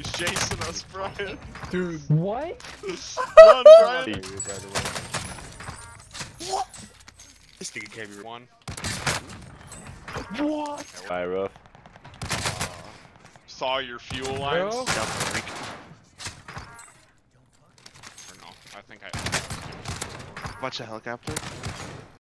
He's chasing us, Brian. Dude. What? Run, Brian. What? This nigga can't be One. What? Hi, rough. Saw your fuel lines. Bro? Down the link. Or no, I think I. Watch the helicopter.